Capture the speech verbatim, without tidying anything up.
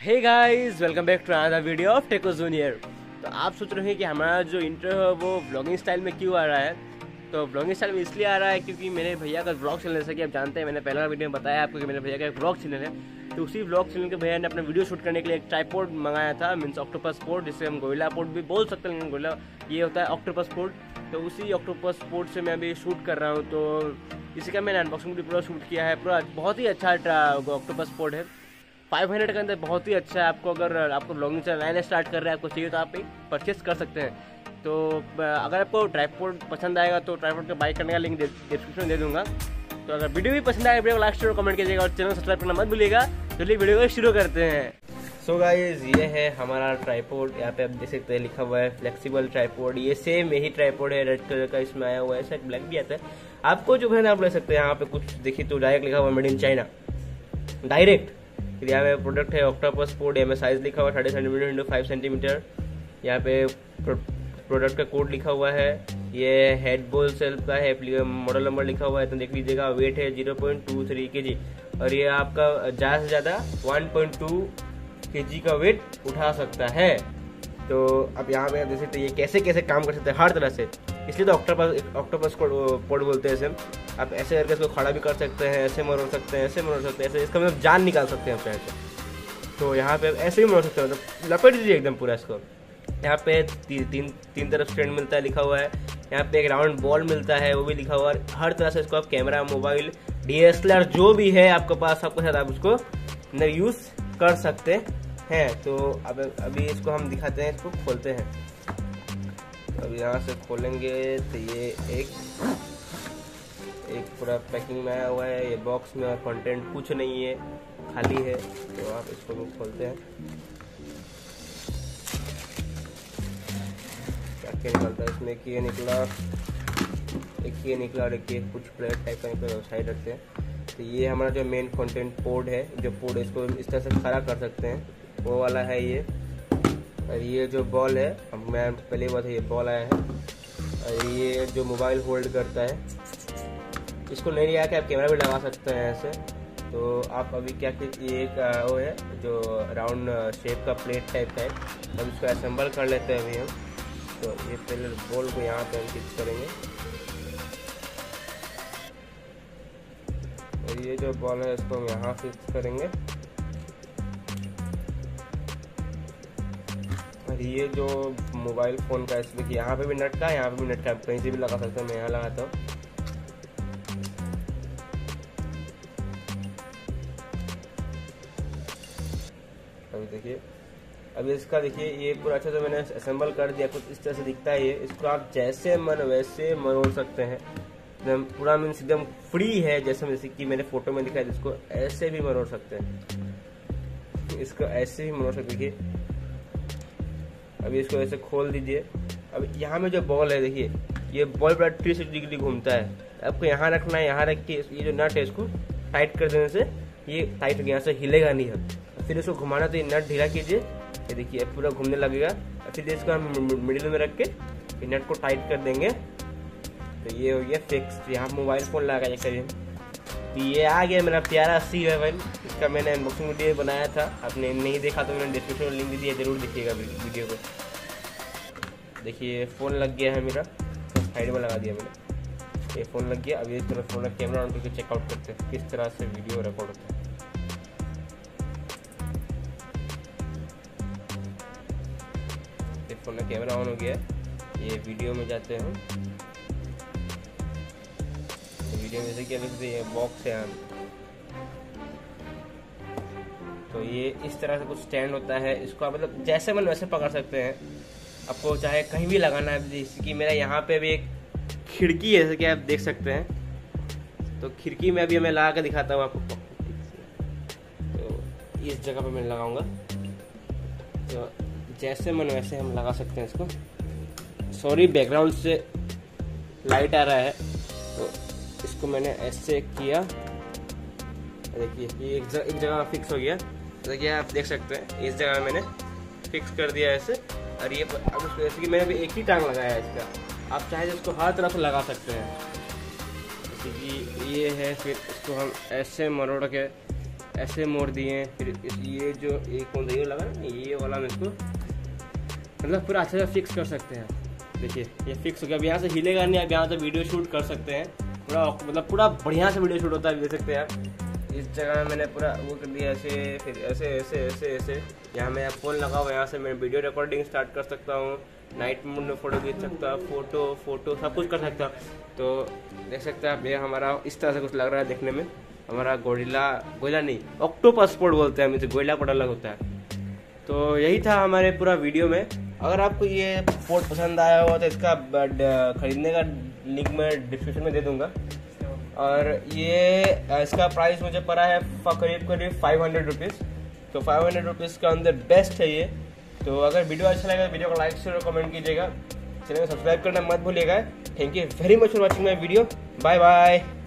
Hey guys, welcome back to another video of Techo Junior. तो आप सोच रहे हैं कि हमारा जो इंट्रो है वो ब्लॉगिंग स्टाइल में क्यों आ रहा है। तो ब्लॉगिंग स्टाइल में इसलिए आ रहा है क्योंकि मेरे भैया का ब्लॉग चैनल, जैसा कि आप जानते हैं, मैंने पहला वीडियो में बताया आपको कि मेरे भैया का एक ब्लॉग चैनल है। तो उसी ब्लॉग चैनल के भैया ने अपना वीडियो शूट करने के लिए एक ट्राइपॉड मंगाया था, मीन्स ऑक्टोपस पोर्ट, जिसे हम गोरिल्ला पोर्ट भी बोल सकते हैं, लेकिन गोरिल्ला ये होता है ऑक्टोपस पोर्ट। तो उसी ऑक्टोपस पोर्ट से मैं अभी शूट कर रहा हूँ। तो इसी का मैंने अनबॉक्सिंग भी पूरा शूट किया है। पूरा बहुत ही अच्छा ऑक्टोपस पोर्ट है, फाइव हंड्रेड के अंदर बहुत ही अच्छा है। आपको अगर आपको ब्लॉगिंग चैनल नया स्टार्ट कर रहे हैं, आपको चाहिए तो आप परचेस कर सकते हैं। तो अगर आपको ट्राइपॉड पसंद आएगा तो ट्राइपॉड का बाई करने का लिंक डिस्क्रिप्शन में दे दूंगा। तो अगर वीडियो भी पसंद आए वीडियो को लास्ट में कमेंट कीजिएगा और चैनल सब्सक्राइब करना मत भूलिएगा। चलिए वीडियो को शुरू करते हैं। सो गाइस, ये है हमारा ट्राइपॉड। यहाँ पे आप देख सकते हैं लिखा हुआ है फ्लेक्सिबल ट्राइपॉड। ये सेम यही ट्राइपॉड है, रेड कलर का इसमें आया हुआ है, शायद ब्लैक भी आता है। आपको जो है ना आप ले सकते हैं। यहाँ पे कुछ देखिए तो डायरेक्ट लिखा हुआ है मेड इन चाइना, डायरेक्ट। फिर यहाँ पे प्रोडक्ट है ऑक्टोपस पोर्ट, यहाँ पे साइज लिखा हुआ है thirty centimetre into five centimetre. यहाँ पे प्रोडक्ट का कोड लिखा हुआ है। ये हेड बोल सेल्फ का है, मॉडल नंबर लिखा हुआ है तो देख लीजिएगा। वेट है जीरो पॉइंट टू थ्री के जी और ये आपका ज़्यादा से ज़्यादा वन पॉइंट टू के जी का वेट उठा सकता है। तो अब यहाँ पे देख सकते हैं ये कैसे कैसे काम कर सकते हैं हर तरह से, इसलिए तो ऑक्टोपस ऑक्टोपस पोर्ट बोलते हैं इसे। आप ऐसे करके इसको खड़ा भी कर सकते हैं, ऐसे मरोड़ सकते हैं, ऐसे मरोड़ सकते हैं, ऐसे इसका मतलब जान निकाल सकते हैं आप ऐसे। तो यहाँ पे ऐसे ही मरोड़ सकते हैं, मतलब लपेट दीजिए एकदम पूरा इसको। यहाँ पे ती, तीन तीन तरफ स्टैंड मिलता है लिखा हुआ है। यहाँ पे एक राउंड बॉल मिलता है, वो भी लिखा हुआ है। हर तरह से इसको आप camera, mobile, D S L R जो भी है आपके पास, आपके साथ आप उसको अंदर यूज कर सकते हैं। तो अब अभी इसको हम दिखाते हैं, इसको खोलते हैं। अब यहाँ से खोलेंगे तो ये एक एक पूरा पैकिंग में आया हुआ है। ये बॉक्स में कंटेंट कुछ नहीं है, खाली है। तो आप इसको भी खोलते हैं। क्या क्या निकलता है इसमें? कि ये निकला, एक ये निकला और एक ये कुछ प्लेट टाइप का निकला, साइड रखते हैं। तो ये हमारा जो मेन कंटेंट पोर्ट है, जो पोर्ट इसको इस तरह से खड़ा कर सकते हैं, वो वाला है ये। और ये जो बॉल है, अब मैं पहले बात है, ये बॉल आया है। और ये जो मोबाइल होल्ड करता है, इसको नहीं लिया कि आप कैमरा भी लगा सकते हैं ऐसे। तो आप अभी क्या कि ये एक वो है जो राउंड शेप का प्लेट टाइप का है। अब इसको असेंबल कर लेते हैं अभी हम। तो ये पहले बॉल को यहाँ पे हम फिक्स करेंगे। और ये जो बॉल है इसको हम यहाँ फिक्स करेंगे। और ये जो मोबाइल फ़ोन का, इसमें कि यहाँ पे भी नट का है, यहाँ पे भी नट का, कहीं से भी लगा सकते हैं। मैं यहाँ लगाता हूँ। अभी देखिए, अभी इसका देखिए ये पूरा अच्छा से मैंने असेंबल कर दिया। कुछ इस तरह से दिखता है ये। इसको आप जैसे मन वैसे मरोड़ सकते हैं, एकदम पूरा मीन्स एकदम फ्री है। जैसे जैसे कि मैंने फोटो में दिखाया, इसको ऐसे भी मरोड़ सकते हैं, इसको ऐसे भी मरोड़ सकते। देखिए अभी इसको ऐसे खोल दीजिए। अब यहाँ में जो बॉल है, देखिए ये बॉल पूरा थ्री सिक्सटी डिग्री घूमता है। आपको यहाँ रखना है, यहाँ रख के ये जो नट है इसको टाइट कर देने से ये टाइट हो गया, यहाँ से हिलेगा नहीं है। फिर इसको घुमाना, तो ये नट ढीला कीजिए, ये देखिए पूरा घूमने लगेगा। फिर इसको हम मिडिल में रख के ये नट को टाइट कर देंगे। तो ये हो गया फिक्स। यहाँ मोबाइल फ़ोन लगा करिए। तो ये आ गया मेरा प्यारा सी इलेवन। इसका मैंने अनबॉक्सिंग वीडियो बनाया था, आपने नहीं देखा तो मैंने डिस्क्रिप्शन में लिंक दे दिया, जरूर देखिएगा वीडियो को। देखिए फ़ोन लग गया है मेरा, साइड में लगा दिया मैंने। ये फ़ोन लग गया। अब ये तरह फ़ोन का कैमरा ऑन करके चेकआउट करते हैं किस तरह से वीडियो रिकॉर्ड होता है। फोन का कैमरा ऑन हो गया। ये वीडियो में जाते हैं। तो वीडियो में जैसे कि अभी ये बॉक्स है, तो ये इस तरह से कुछ स्टैंड होता है। इसको आप मतलब जैसे मन वैसे पकड़ सकते हैं। आपको चाहे कहीं भी लगाना है, जैसे कि मेरा यहाँ पे भी एक खिड़की है, जैसे कि आप देख सकते हैं। तो खिड़की में अभी मैं लगा के दिखाता हूँ आपको। तो इस जगह पे मैं लगाऊंगा, तो जैसे मन वैसे हम लगा सकते हैं इसको। सॉरी बैकग्राउंड से लाइट आ रहा है, तो इसको मैंने ऐसे किया। देखिए ये एक जगह, एक जगह फिक्स हो गया। देखिए आप देख सकते हैं इस जगह मैंने फिक्स कर दिया ऐसे। और ये अब इसको जैसे कि मैंने अभी एक ही टांग लगाया है इसका। आप चाहे तो इसको हर तरफ से लगा सकते हैं। जैसे कि ये है, फिर इसको हम ऐसे मरोड़ के ऐसे मोड़ दिए। फिर इस ये जो एक कौन सा ये लगा ना, ये वाला हम इसको मतलब पूरा अच्छे से फिक्स कर सकते हैं। देखिए ये फिक्स हो गया। अब यहाँ से हिलेगा नहीं, अब यहाँ से वीडियो शूट कर सकते हैं पूरा, मतलब पूरा बढ़िया से वीडियो शूट होता है, देख सकते हैं आप। इस जगह मैंने पूरा वो कर दिया ऐसे, फिर ऐसे ऐसे ऐसे ऐसे। यहाँ मैं फ़ोन लगा हुआ, यहाँ से मैं वीडियो रिकॉर्डिंग स्टार्ट कर सकता हूँ, नाइट मोड में फ़ोटो खींच सकता हूँ, फोटो फोटो सब कुछ कर सकता हूँ। तो देख सकते हैं आप, ये हमारा इस तरह से कुछ लग रहा है देखने में। हमारा गोरिल्ला, गोरिल्ला नहीं ऑक्टोपस पोर्ट बोलते हैं हम इसे, गोरिल्ला पोर्ट अलग होता है। तो यही था हमारे पूरा वीडियो में। अगर आपको ये पोर्ट पसंद आया हो तो इसका खरीदने का लिंक मैं डिस्क्रिप्शन में दे दूंगा। और ये इसका प्राइस मुझे पड़ा है करीब करीब फाइव हंड्रेड रुपीज़। तो फाइव हंड्रेड रुपीज़ का अंदर बेस्ट है ये। तो अगर वीडियो अच्छा लगा तो वीडियो को लाइक शेयर और कमेंट कीजिएगा, चैनल को सब्सक्राइब करना मत भूलिएगा। Thank you very much for watching my video. Bye bye.